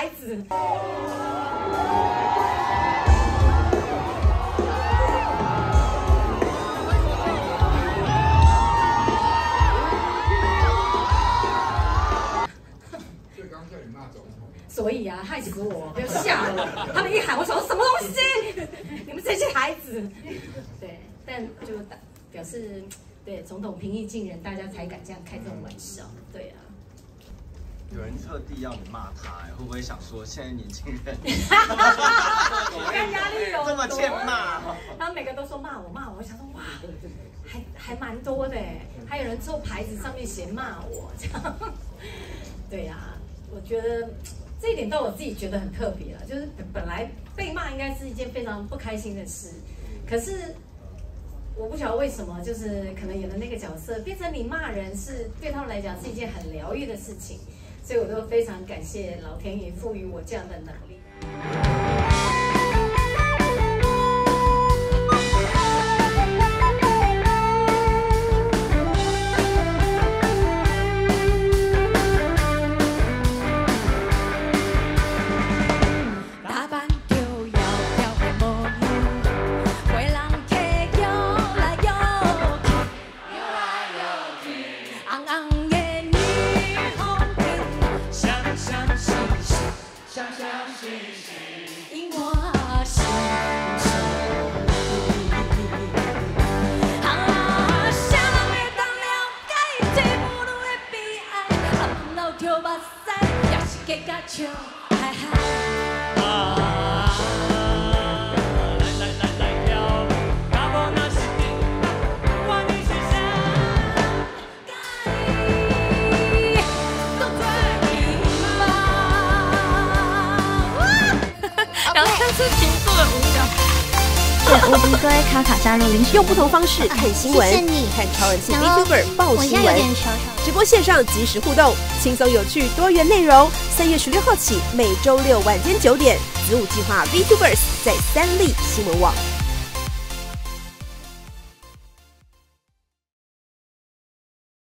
孩子。所以啊，害死我，不要吓我！他们一喊，我想说什么东西？你们这些孩子，对，但就表示，对总统平易近人，大家才敢这样开这种玩笑，对啊。 有人特地要你骂他，会不会想说现在年轻人， 看压力有这么欠骂？ 他们每个都说骂我，我想说哇，还蛮多的哎，还有人做牌子上面写骂我这样，对呀，我觉得。这一点到我自己觉得很特别了，就是本来被骂应该是一件非常不开心的事，可是我不晓得为什么，就是可能演的那个角色变成你骂人是对他们来讲是一件很疗愈的事情，所以我都非常感谢老天爷赋予我这样的能力。 是挺做的无聊。 对，乌龟卡卡加入临时， 用不同方式看新闻， 谢谢你看超人气 VTuber 报新闻，直播线上即时互动，轻松有趣多元内容。3月16号起，每周6晚间9点，子午计划 VTubers 在3立新闻网。